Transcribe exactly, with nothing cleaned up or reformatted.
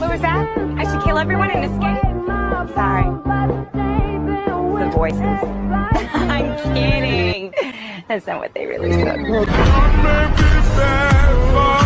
what was that? I should kill everyone and escape? Sorry. The voices. I'm kidding. That's not what they really said.